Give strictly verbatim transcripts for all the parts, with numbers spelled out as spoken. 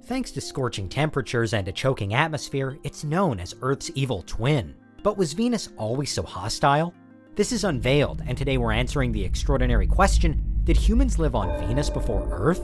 Thanks to scorching temperatures and a choking atmosphere, it's known as Earth's evil twin. But was Venus always so hostile? This is Unveiled, and today we're answering the extraordinary question, did humans live on Venus before Earth?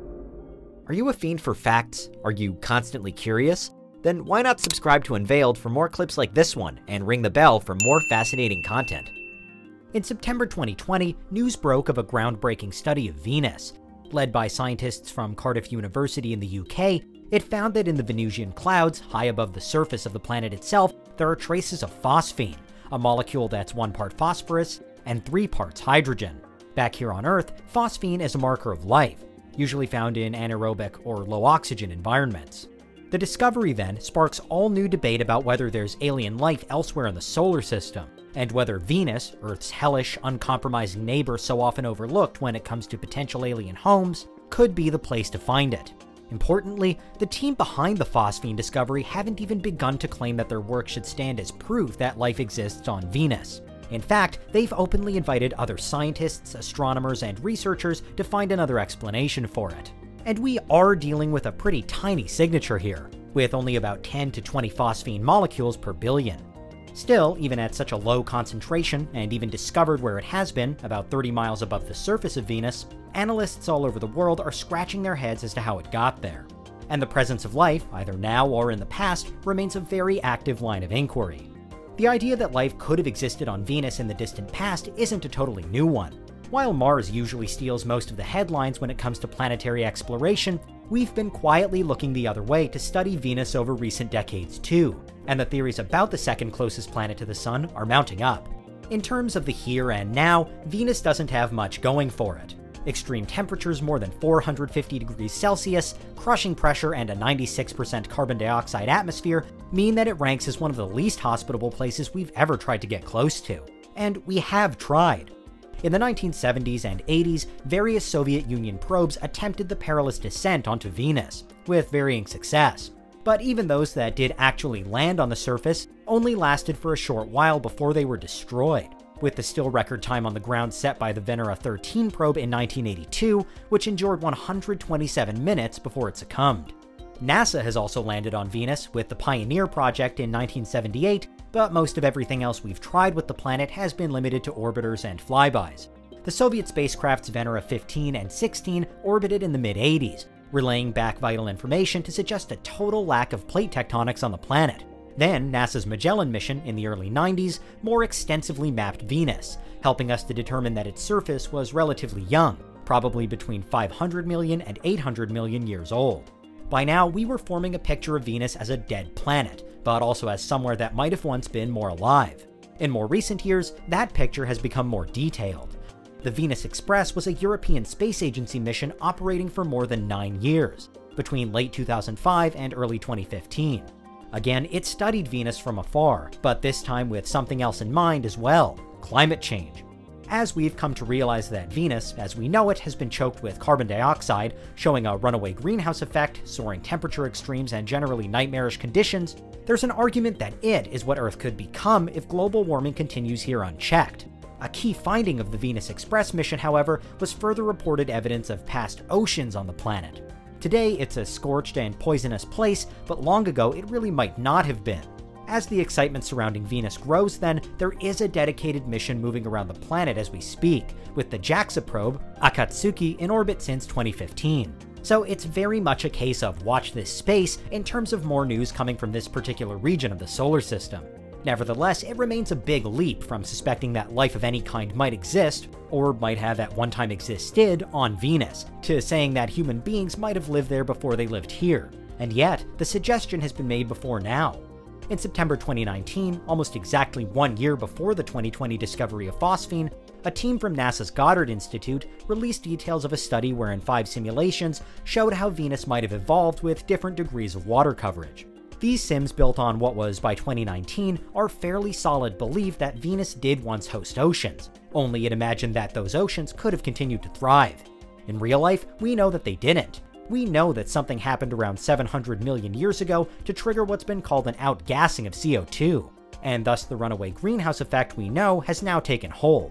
Are you a fiend for facts? Are you constantly curious? Then why not subscribe to Unveiled for more clips like this one, and ring the bell for more fascinating content. In September twenty twenty, news broke of a groundbreaking study of Venus. Led by scientists from Cardiff University in the U K, it found that in the Venusian clouds, high above the surface of the planet itself, there are traces of phosphine, a molecule that's one part phosphorus and three parts hydrogen. Back here on Earth, phosphine is a marker of life, usually found in anaerobic or low-oxygen environments. The discovery then sparks all new debate about whether there's alien life elsewhere in the solar system, and whether Venus, Earth's hellish, uncompromising neighbor so often overlooked when it comes to potential alien homes, could be the place to find it. Importantly, the team behind the phosphine discovery haven't even begun to claim that their work should stand as proof that life exists on Venus. In fact, they've openly invited other scientists, astronomers, and researchers to find another explanation for it. And we are dealing with a pretty tiny signature here, with only about ten to twenty phosphine molecules per billion. Still, even at such a low concentration, and even discovered where it has been, about thirty miles above the surface of Venus, analysts all over the world are scratching their heads as to how it got there. And the presence of life, either now or in the past, remains a very active line of inquiry. The idea that life could have existed on Venus in the distant past isn't a totally new one. While Mars usually steals most of the headlines when it comes to planetary exploration, we've been quietly looking the other way to study Venus over recent decades too, and the theories about the second closest planet to the Sun are mounting up. In terms of the here and now, Venus doesn't have much going for it. Extreme temperatures more than four hundred fifty degrees Celsius, crushing pressure, and a ninety-six percent carbon dioxide atmosphere mean that it ranks as one of the least hospitable places we've ever tried to get close to. And we have tried. In the nineteen seventies and eighties, various Soviet Union probes attempted the perilous descent onto Venus, with varying success. But even those that did actually land on the surface only lasted for a short while before they were destroyed, with the still record time on the ground set by the Venera thirteen probe in nineteen eighty-two, which endured one hundred twenty-seven minutes before it succumbed. NASA has also landed on Venus with the Pioneer project in nineteen seventy-eight, but most of everything else we've tried with the planet has been limited to orbiters and flybys. The Soviet spacecrafts Venera fifteen and sixteen orbited in the mid eighties, relaying back vital information to suggest a total lack of plate tectonics on the planet. Then, NASA's Magellan mission in the early nineties more extensively mapped Venus, helping us to determine that its surface was relatively young, probably between five hundred million and eight hundred million years old. By now, we were forming a picture of Venus as a dead planet, but also as somewhere that might have once been more alive. In more recent years, that picture has become more detailed. The Venus Express was a European Space Agency mission operating for more than nine years, between late two thousand five and early twenty fifteen. Again, it studied Venus from afar, but this time with something else in mind as well: climate change. As we've come to realize that Venus, as we know it, has been choked with carbon dioxide, showing a runaway greenhouse effect, soaring temperature extremes, and generally nightmarish conditions, there's an argument that it is what Earth could become if global warming continues here unchecked. A key finding of the Venus Express mission, however, was further reported evidence of past oceans on the planet. Today, it's a scorched and poisonous place, but long ago it really might not have been. As the excitement surrounding Venus grows then, there is a dedicated mission moving around the planet as we speak, with the JAXA probe, Akatsuki, in orbit since twenty fifteen. So it's very much a case of watch this space in terms of more news coming from this particular region of the solar system. Nevertheless, it remains a big leap from suspecting that life of any kind might exist, or might have at one time existed, on Venus, to saying that human beings might have lived there before they lived here. And yet, the suggestion has been made before now. In September twenty nineteen, almost exactly one year before the twenty twenty discovery of phosphine, a team from NASA's Goddard Institute released details of a study wherein five simulations showed how Venus might have evolved with different degrees of water coverage. These sims, built on what was, by twenty nineteen, our fairly solid belief that Venus did once host oceans, only it imagined that those oceans could have continued to thrive. In real life, we know that they didn't. We know that something happened around seven hundred million years ago to trigger what's been called an outgassing of C O two, and thus the runaway greenhouse effect we know has now taken hold.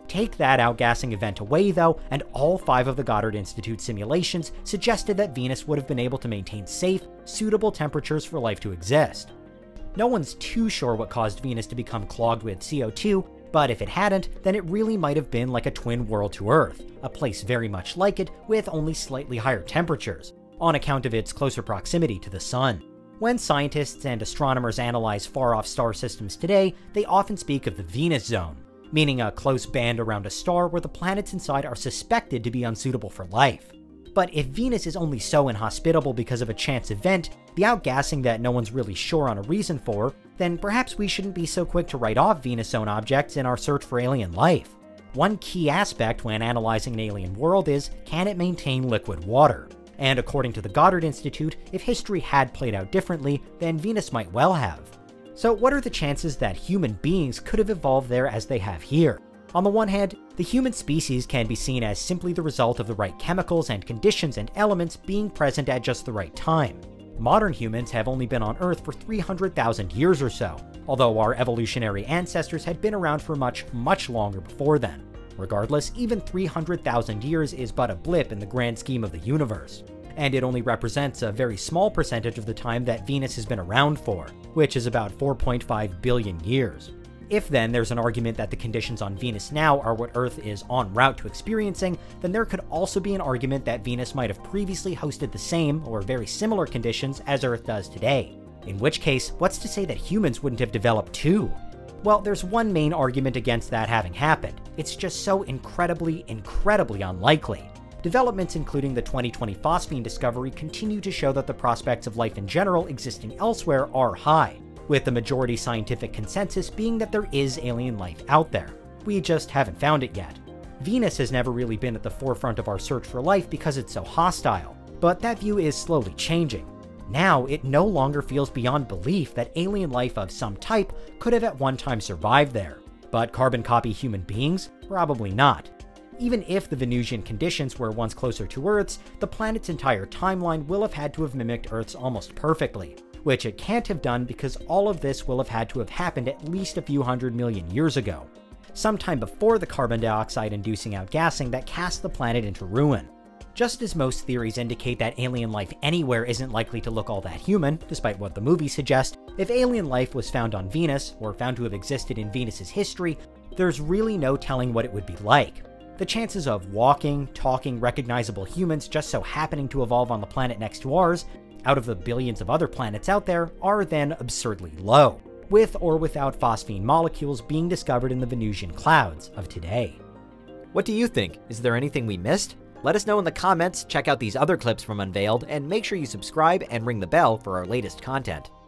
Take that outgassing event away though, and all five of the Goddard Institute simulations suggested that Venus would have been able to maintain safe, suitable temperatures for life to exist. No one's too sure what caused Venus to become clogged with C O two, but if it hadn't, then it really might have been like a twin world to Earth, a place very much like it with only slightly higher temperatures, on account of its closer proximity to the Sun. When scientists and astronomers analyze far-off star systems today, they often speak of the Venus Zone, meaning a close band around a star where the planets inside are suspected to be unsuitable for life. But if Venus is only so inhospitable because of a chance event, the outgassing that no one's really sure on a reason for, then perhaps we shouldn't be so quick to write off Venus Zone objects in our search for alien life. One key aspect when analyzing an alien world is, can it maintain liquid water? And according to the Goddard Institute, if history had played out differently, then Venus might well have. So what are the chances that human beings could have evolved there as they have here? On the one hand, the human species can be seen as simply the result of the right chemicals and conditions and elements being present at just the right time. Modern humans have only been on Earth for three hundred thousand years or so, although our evolutionary ancestors had been around for much, much longer before then. Regardless, even three hundred thousand years is but a blip in the grand scheme of the universe, and it only represents a very small percentage of the time that Venus has been around for, which is about four point five billion years. If then there's an argument that the conditions on Venus now are what Earth is en route to experiencing, then there could also be an argument that Venus might have previously hosted the same or very similar conditions as Earth does today. In which case, what's to say that humans wouldn't have developed too? Well, there's one main argument against that having happened. It's just so incredibly, incredibly unlikely. Developments including the twenty twenty phosphine discovery continue to show that the prospects of life in general existing elsewhere are high, with the majority scientific consensus being that there is alien life out there. We just haven't found it yet. Venus has never really been at the forefront of our search for life because it's so hostile, but that view is slowly changing. Now, it no longer feels beyond belief that alien life of some type could have at one time survived there. But carbon copy human beings? Probably not. Even if the Venusian conditions were once closer to Earth's, the planet's entire timeline will have had to have mimicked Earth's almost perfectly, which it can't have done because all of this will have had to have happened at least a few hundred million years ago, sometime before the carbon dioxide-inducing outgassing that cast the planet into ruin. Just as most theories indicate that alien life anywhere isn't likely to look all that human, despite what the movies suggest, if alien life was found on Venus, or found to have existed in Venus's history, there's really no telling what it would be like. The chances of walking, talking, recognizable humans just so happening to evolve on the planet next to ours, out of the billions of other planets out there, are then absurdly low, with or without phosphine molecules being discovered in the Venusian clouds of today. What do you think? Is there anything we missed? Let us know in the comments, check out these other clips from Unveiled, and make sure you subscribe and ring the bell for our latest content.